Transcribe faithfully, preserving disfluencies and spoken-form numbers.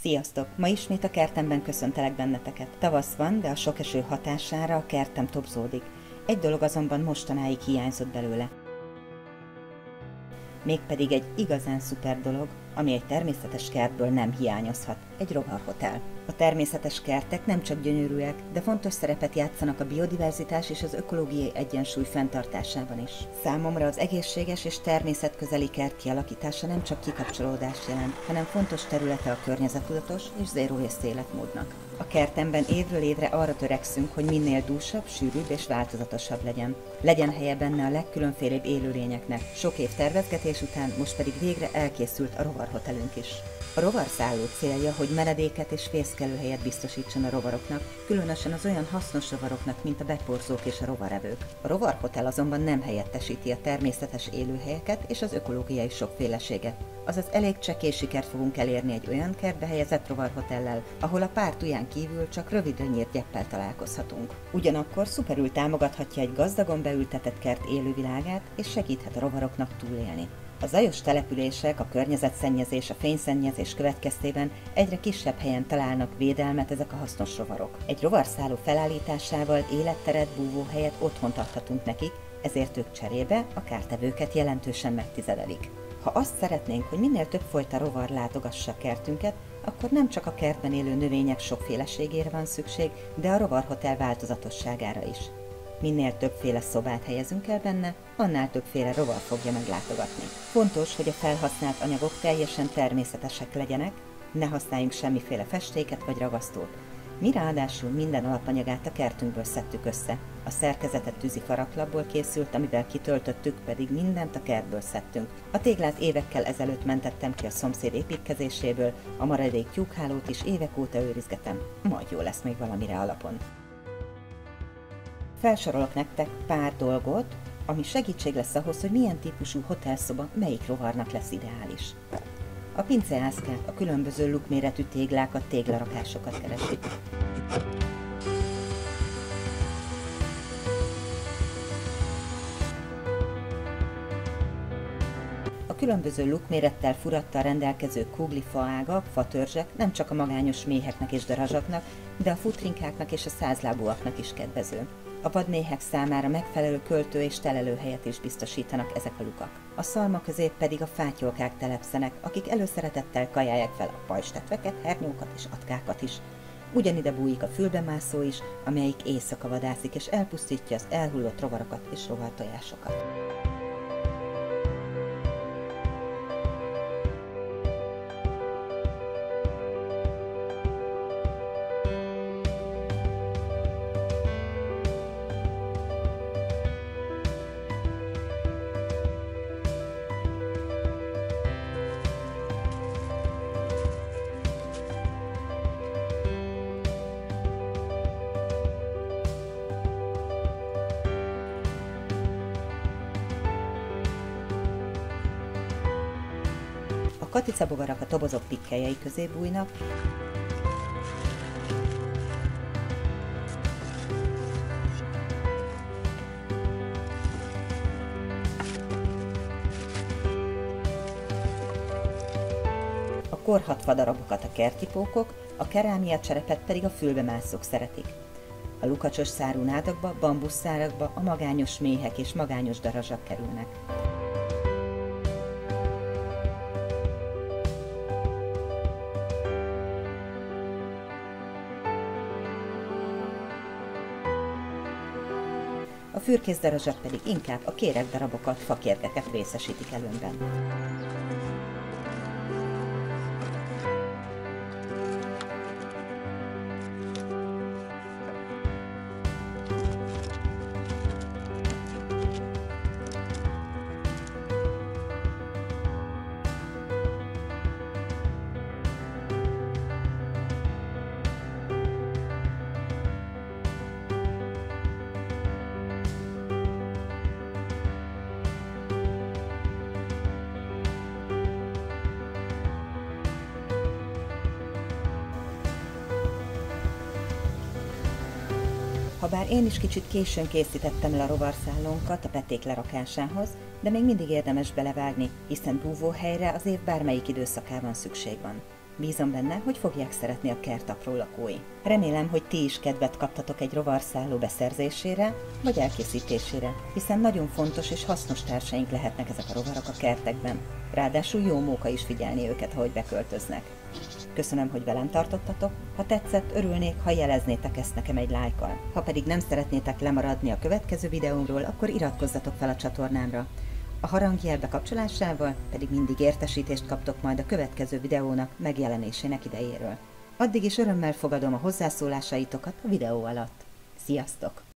Sziasztok! Ma ismét a kertemben köszöntelek benneteket. Tavasz van, de a sok eső hatására a kertem tobzódik. Egy dolog azonban mostanáig hiányzott belőle. Mégpedig egy igazán szuper dolog, ami egy természetes kertből nem hiányozhat, egy rovarhotel. A természetes kertek nem csak gyönyörűek, de fontos szerepet játszanak a biodiverzitás és az ökológiai egyensúly fenntartásában is. Számomra az egészséges és természetközeli kert kialakítása nem csak kikapcsolódást jelent, hanem fontos területe a környezettudatos és zéró waste életmódnak. A kertemben évről évre arra törekszünk, hogy minél dúsabb, sűrűbb és változatosabb legyen. Legyen helye benne a legkülönfélebb élőlényeknek. Sok év tervezgetés után most pedig végre elkészült a rovarhotelünk is. A rovarszálló célja, hogy menedéket és fészkelőhelyet biztosítson a rovaroknak, különösen az olyan hasznos rovaroknak, mint a beporzók és a rovarevők. A rovarhotel azonban nem helyettesíti a természetes élőhelyeket és az ökológiai sokféleséget. Azaz elég csekély sikert fogunk elérni egy olyan kertbe helyezett rovarhotellel, ahol a pár tuján kívül csak rövidre nyírt gyeppel találkozhatunk. Ugyanakkor szuperül támogathatja egy gazdagon beültetett kert élővilágát, és segíthet a rovaroknak túlélni. A zajos települések, a környezetszennyezés, a fényszennyezés következtében egyre kisebb helyen találnak védelmet ezek a hasznos rovarok. Egy rovarszálló felállításával életteret, búvóhelyet, otthont adhatunk nekik, ezért ők cserébe a kártevőket jelentősen megtizedelik. Ha azt szeretnénk, hogy minél több fajta rovar látogassa a kertünket, akkor nem csak a kertben élő növények sokféleségére van szükség, de a rovarhotel változatosságára is. Minél többféle szobát helyezünk el benne, annál többféle rovar fogja meglátogatni. Fontos, hogy a felhasznált anyagok teljesen természetesek legyenek, ne használjunk semmiféle festéket vagy ragasztót. Mi ráadásul minden alapanyagát a kertünkből szedtük össze. A szerkezetet tűzifaраklapból készült, amivel kitöltöttük, pedig mindent a kertből szedtünk. A téglát évekkel ezelőtt mentettem ki a szomszéd építkezéséből, a maradék tyúkhálót is évek óta őrizgetem. Majd jó lesz még valamire alapon. Felsorolok nektek pár dolgot, ami segítség lesz ahhoz, hogy milyen típusú hotelszoba melyik rovarnak lesz ideális. A pinceászkák, a különböző lukméretű téglákat, téglarakásokat keresik. A különböző lukmérettel, furattal rendelkező kugli faágak, fatörzsek nem csak a magányos méheknek és darazsaknak, de a futrinkáknak és a százlábúaknak is kedvező. A vadméhek számára megfelelő költő- és telelőhelyet is biztosítanak ezek a lukak. A szalma közé pedig a fátyolkák telepszenek, akik előszeretettel kajálják fel a pajzstetveket, hernyókat és atkákat is. Ugyanide bújik a fülbemászó is, amelyik éjszaka vadászik és elpusztítja az elhullott rovarokat és rovartojásokat. A katicabogarak a tobozok pikkelyei közé bújnak, a korhadt fadarabokat a kertipókok, a kerámia cserepet pedig a fülbemászók szeretik. A lukacsos szárú nádakba, bambuszszárakba a magányos méhek és magányos darazsak kerülnek. A fürkészdarazsak pedig inkább a kéregdarabokat, fakérgeket részesítik előnyben. Habár én is kicsit későn készítettem le a rovarszállónkat a peték lerakásához, de még mindig érdemes belevágni, hiszen búvóhelyre az év bármelyik időszakában szükség van. Bízom benne, hogy fogják szeretni a kert apró lakói. Remélem, hogy ti is kedvet kaptatok egy rovarszálló beszerzésére vagy elkészítésére, hiszen nagyon fontos és hasznos társaink lehetnek ezek a rovarok a kertekben. Ráadásul jó móka is figyelni őket, ahogy beköltöznek. Köszönöm, hogy velem tartottatok, ha tetszett, örülnék, ha jeleznétek ezt nekem egy lájkkal. Ha pedig nem szeretnétek lemaradni a következő videómról, akkor iratkozzatok fel a csatornámra. A harangjel bekapcsolásával pedig mindig értesítést kaptok majd a következő videónak megjelenésének idejéről. Addig is örömmel fogadom a hozzászólásaitokat a videó alatt. Sziasztok!